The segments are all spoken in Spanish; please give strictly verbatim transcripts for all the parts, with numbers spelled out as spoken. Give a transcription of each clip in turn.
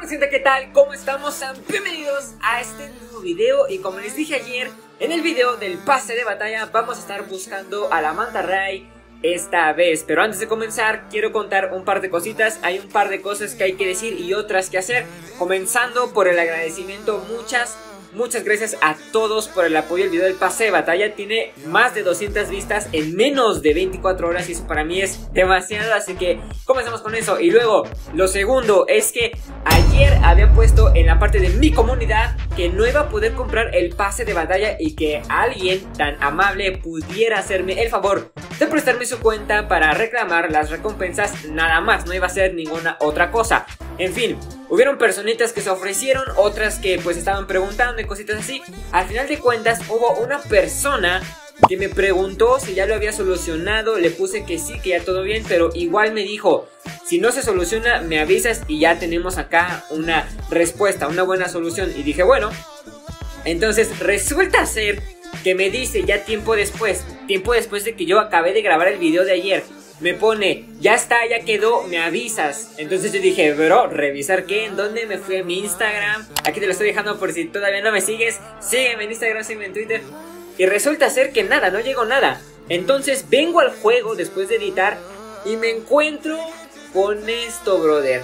gente, ¿qué tal? ¿Cómo estamos? Sean bienvenidos a este nuevo video. Y como les dije ayer, en el video del pase de batalla vamos a estar buscando a la Manta Ray esta vez. Pero antes de comenzar, quiero contar un par de cositas. Hay un par de cosas que hay que decir y otras que hacer. Comenzando por el agradecimiento, muchas Muchas gracias a todos por el apoyo. El video del pase de batalla tiene más de doscientas vistas en menos de veinticuatro horas y eso para mí es demasiado, así que comencemos con eso. Y luego, lo segundo es que ayer había puesto en la parte de mi comunidad que no iba a poder comprar el pase de batalla y que alguien tan amable pudiera hacerme el favor de prestarme su cuenta para reclamar las recompensas, nada más, no iba a ser ninguna otra cosa. En fin, hubieron personitas que se ofrecieron, otras que pues estaban preguntando y cositas así. Al final de cuentas hubo una persona que me preguntó si ya lo había solucionado. Le puse que sí, que ya todo bien, pero igual me dijo: si no se soluciona me avisas y ya tenemos acá una respuesta, una buena solución. Y dije bueno, entonces resulta ser que me dice ya tiempo después, tiempo después de que yo acabé de grabar el video de ayer, me pone: ya está, ya quedó, me avisas. Entonces yo dije, bro, ¿revisar qué? ¿En dónde? Me fui a mi Instagram. Aquí te lo estoy dejando por si todavía no me sigues. Sígueme en Instagram, sígueme en Twitter. Y resulta ser que nada, no llegó nada. Entonces vengo al juego después de editar y me encuentro con esto, brother.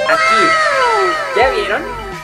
Aquí, ¿ya vieron?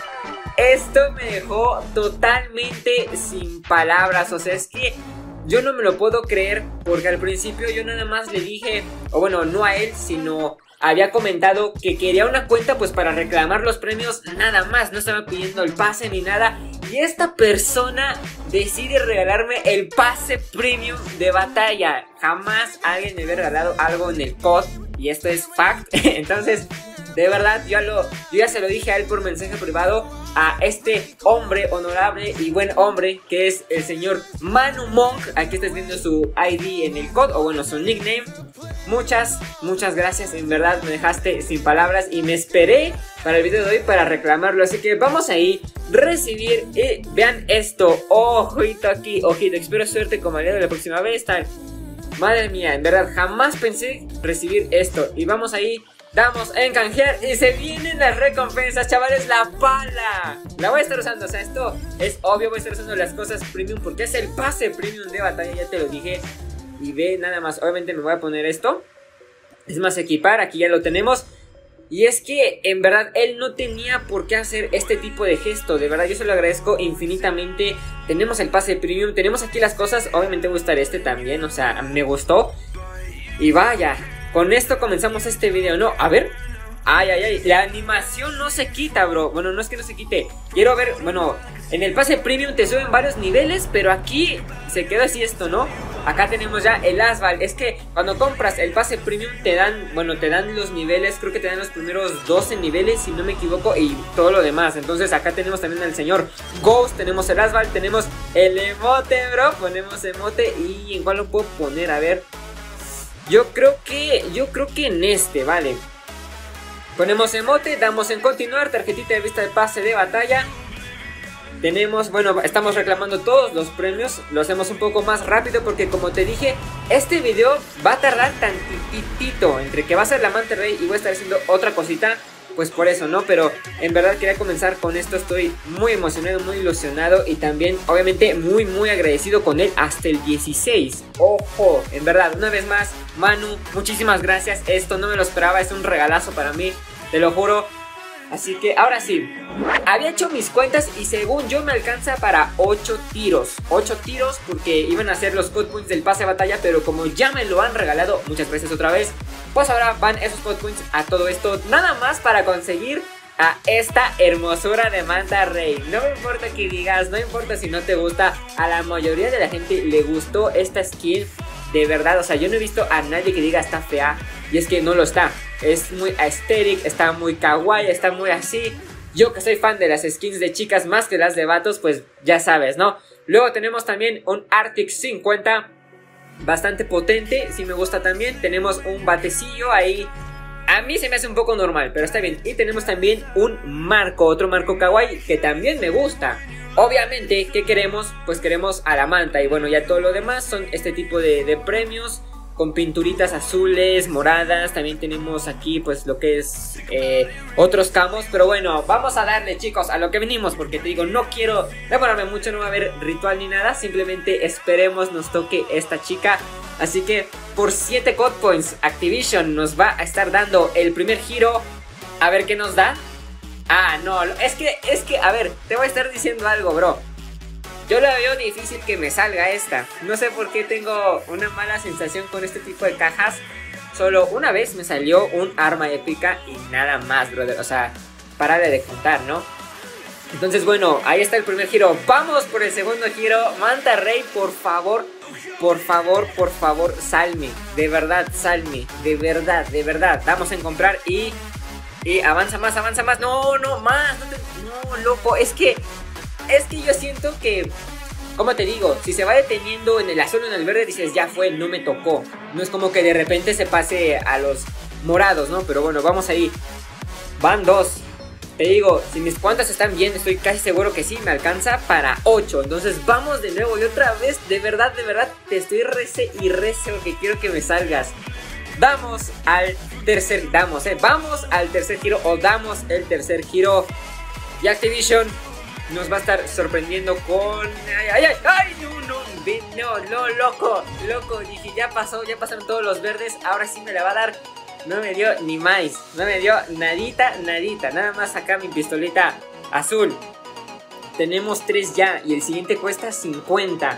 Esto me dejó totalmente sin palabras. O sea, es que yo no me lo puedo creer, porque al principio yo nada más le dije, o bueno, no a él, sino había comentado que quería una cuenta pues para reclamar los premios, nada más, no estaba pidiendo el pase ni nada. Y esta persona decide regalarme el pase premium de batalla. Jamás alguien me había regalado algo en el C O D, y esto es fact. Entonces, de verdad, yo, lo, yo ya se lo dije a él por mensaje privado, a este hombre honorable y buen hombre que es el señor Manu Monk. Aquí estás viendo su I D en el C O D, o bueno, su nickname. Muchas, muchas gracias, en verdad me dejaste sin palabras y me esperé para el video de hoy para reclamarlo. Así que vamos ahí, recibir y vean esto. Ojito aquí, ojito, espero suerte como aliado de la próxima vez. Tal. Madre mía, en verdad jamás pensé recibir esto. Y vamos ahí, damos en canjear y se vienen las recompensas, chavales. La pala la voy a estar usando, o sea, esto es obvio, voy a estar usando las cosas premium porque es el pase premium de batalla, ya te lo dije. Y ve nada más, obviamente me voy a poner esto. Es más, equipar, aquí ya lo tenemos. Y es que en verdad él no tenía por qué hacer este tipo de gesto. De verdad yo se lo agradezco infinitamente. Tenemos el pase premium, tenemos aquí las cosas. Obviamente me gustará este también, o sea, me gustó. Y vaya, con esto comenzamos este video, ¿no? A ver. Ay, ay, ay, la animación no se quita, bro. Bueno, no es que no se quite. Quiero ver, bueno, en el pase premium te suben varios niveles, pero aquí se quedó así esto, ¿no? Acá tenemos ya el asfalt. Es que cuando compras el pase premium te dan, bueno, te dan los niveles. Creo que te dan los primeros doce niveles, si no me equivoco, y todo lo demás. Entonces acá tenemos también al señor Ghost, tenemos el asfalt, tenemos el emote, bro. Ponemos emote y ¿en cuál lo puedo poner? A ver. Yo creo que, yo creo que en este, vale. Ponemos emote, damos en continuar, tarjetita de vista de pase de batalla. Tenemos, bueno, estamos reclamando todos los premios. Lo hacemos un poco más rápido porque como te dije, este video va a tardar tantitito. Entre que va a ser la Manta Ray y voy a estar haciendo otra cosita, pues por eso, ¿no? Pero en verdad quería comenzar con esto. Estoy muy emocionado, muy ilusionado y también obviamente muy muy agradecido con él hasta el dieciséis. Ojo, en verdad, una vez más, Manu, muchísimas gracias. Esto no me lo esperaba, es un regalazo para mí, te lo juro. Así que ahora sí, había hecho mis cuentas y según yo me alcanza para ocho tiros. ocho tiros porque iban a ser los code points del pase de batalla, pero como ya me lo han regalado, muchas gracias otra vez, pues ahora van esos code points a todo esto, nada más para conseguir a esta hermosura de Manta Ray. No me importa que digas, no importa si no te gusta, a la mayoría de la gente le gustó esta skin. De verdad, o sea, yo no he visto a nadie que diga está fea. Y es que no lo está. Es muy aesthetic, está muy kawaii, está muy así. Yo que soy fan de las skins de chicas más que las de vatos, pues ya sabes, ¿no? Luego tenemos también un Arctic cincuenta, bastante potente, sí me gusta también. Tenemos un batecillo ahí. A mí se me hace un poco normal, pero está bien. Y tenemos también un marco, otro marco kawaii que también me gusta. Obviamente, ¿qué queremos? Pues queremos a la manta. Y bueno, ya todo lo demás son este tipo de, de premios. con pinturitas azules, moradas. También tenemos aquí pues lo que es eh, otros camos. Pero bueno, vamos a darle, chicos, a lo que venimos, porque te digo, no quiero demorarme mucho, no va a haber ritual ni nada. Simplemente esperemos nos toque esta chica. Así que por siete God Points Activision nos va a estar dando el primer giro. A ver qué nos da. Ah, no, es que, es que, a ver, te voy a estar diciendo algo, bro. Yo la veo difícil que me salga esta. No sé por qué tengo una mala sensación con este tipo de cajas. Solo una vez me salió un arma épica y nada más, brother. O sea, párale de contar, ¿no? Entonces, bueno, ahí está el primer giro. Vamos por el segundo giro. Manta Ray, por favor, por favor, por favor, salme. De verdad, salme. De verdad, de verdad. Damos en comprar y... Y avanza más, avanza más. No, no, más. No, te, no, loco. Es que... Es que yo siento que... ¿Cómo te digo? Si se va deteniendo en el azul o en el verde, dices, ya fue, no me tocó. No es como que de repente se pase a los morados, ¿no? Pero bueno, vamos ahí. Van dos. Te digo, si mis cuentas están bien, estoy casi seguro que sí, me alcanza para ocho. Entonces vamos de nuevo y otra vez. De verdad, de verdad, te estoy rece y rece porque quiero que me salgas. Damos al tercer... Damos, eh. Vamos al tercer giro o damos el tercer giro. Y Activision nos va a estar sorprendiendo con... ¡Ay, ay, ay! ¡Ay, no, no! No, no, loco, loco. Dije, ya pasó, ya pasaron todos los verdes. Ahora sí me la va a dar. No me dio ni más. No me dio nadita, nadita. Nada más acá mi pistolita azul. Tenemos tres ya. Y el siguiente cuesta cincuenta.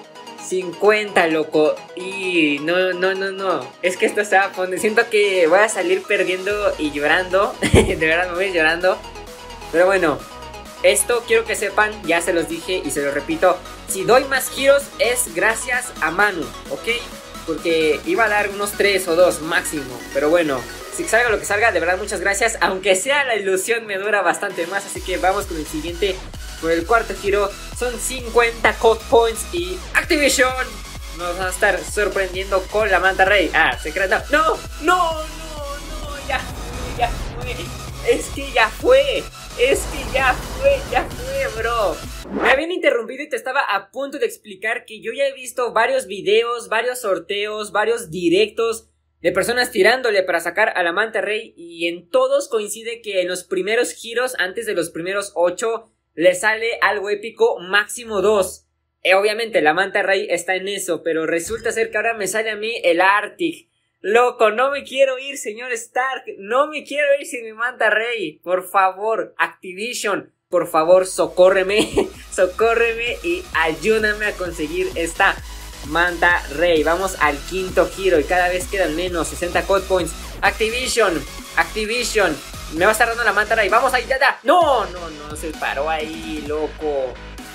cincuenta, loco. Y no, no, no, no. Es que esto está... Siento que voy a salir perdiendo y llorando. De verdad me voy llorando. Pero bueno, esto quiero que sepan, ya se los dije y se los repito. Si doy más giros es gracias a Manu, ¿ok? Porque iba a dar unos tres o dos máximo. Pero bueno, si salga lo que salga, de verdad muchas gracias. Aunque sea la ilusión me dura bastante más. Así que vamos con el siguiente. Por el cuarto giro son cincuenta God Points y Activision nos va a estar sorprendiendo con la Manta Ray. Ah, secreta. No, no, no, no, ya, ya fue. Es que ya fue. Es que ya fue, ya fue, bro. Me habían interrumpido y te estaba a punto de explicar que yo ya he visto varios videos, varios sorteos, varios directos de personas tirándole para sacar a la Manta Ray. Y en todos coincide que en los primeros giros, antes de los primeros ocho, le sale algo épico, máximo dos. Eh, obviamente la Manta Ray está en eso, pero resulta ser que ahora me sale a mí el Arctic. Loco, no me quiero ir, señor Stark. No me quiero ir sin mi Manta Ray. Por favor, Activision, por favor, socórreme. Socórreme y ayúdame a conseguir esta Manta Ray. Vamos al quinto giro y cada vez quedan menos. sesenta God Points. Activision, Activision. Me va a estar dando la Manta Ray. Vamos ahí, ya, ya. No, no, no, se paró ahí, loco.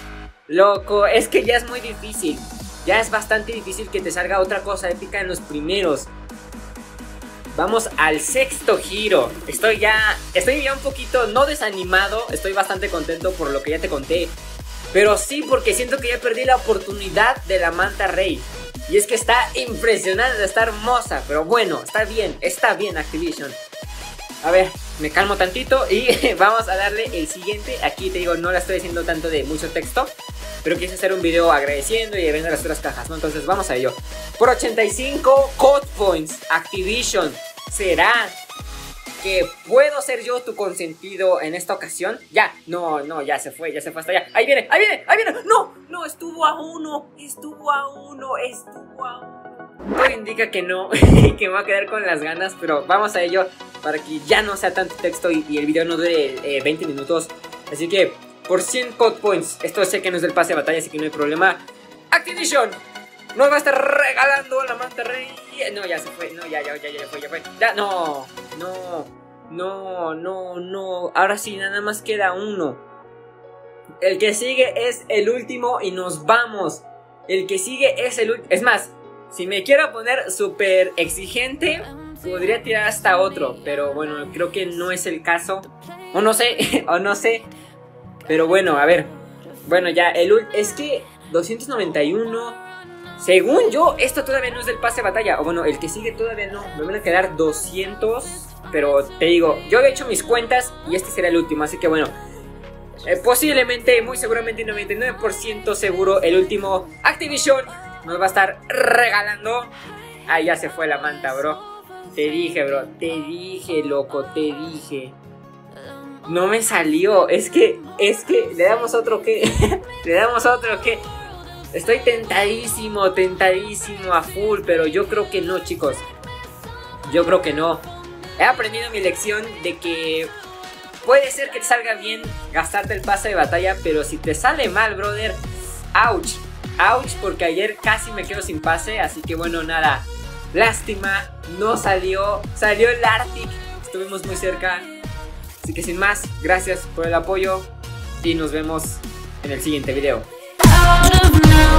Loco, es que ya es muy difícil. Ya es bastante difícil que te salga otra cosa épica en los primeros. Vamos al sexto giro. Estoy ya, estoy ya un poquito, no desanimado. Estoy bastante contento por lo que ya te conté. Pero sí, porque siento que ya perdí la oportunidad de la Manta Ray. Y es que está impresionante, está hermosa. Pero bueno, está bien, está bien Activision. A ver, me calmo tantito y vamos a darle el siguiente. Aquí te digo, no la estoy haciendo tanto de mucho texto, pero quise hacer un video agradeciendo y viendo las otras cajas, ¿no? Entonces vamos a ello. Por ochenta y cinco God Points, Activision, ¿será que puedo ser yo tu consentido en esta ocasión? Ya, no, no, ya se fue, ya se fue hasta allá. Ahí viene, ahí viene, ahí viene. No, no, estuvo a uno, estuvo a uno, estuvo a uno. Todo indica que no, que me voy a quedar con las ganas, pero vamos a ello para que ya no sea tanto texto y, y el video no dure eh, veinte minutos. Así que por cien God Points, esto sé que no es del pase de batalla, así que no hay problema. Activision nos va a estar regalando la Manta Ray. No, ya se fue, no, ya, ya, ya, ya fue, ya fue. Ya, no, no, no, no, no. Ahora sí, nada más queda uno. El que sigue es el último y nos vamos. El que sigue es el último. Es más, si me quiero poner súper exigente, podría tirar hasta otro, pero bueno, creo que no es el caso. O no sé, o no sé. Pero bueno, a ver. Bueno, ya, el es que doscientos noventa y uno. Según yo, esto todavía no es del pase de batalla. O bueno, el que sigue todavía no. Me van a quedar doscientos. Pero te digo, yo he hecho mis cuentas y este será el último, así que bueno. Eh, posiblemente, muy seguramente, noventa y nueve por ciento seguro, el último Activision nos va a estar regalando Ah, ya se fue la manta, bro. Te dije, bro. Te dije, loco. Te dije. No me salió. Es que, es que, le damos otro que. Le damos otro que. Estoy tentadísimo, tentadísimo a full. Pero yo creo que no, chicos. Yo creo que no. He aprendido mi lección de que puede ser que te salga bien gastarte el pase de batalla, pero si te sale mal, brother, ouch, ouch, porque ayer casi me quedo sin pase, así que bueno, nada, lástima, no salió, salió el Arctic, estuvimos muy cerca, así que sin más, gracias por el apoyo y nos vemos en el siguiente video.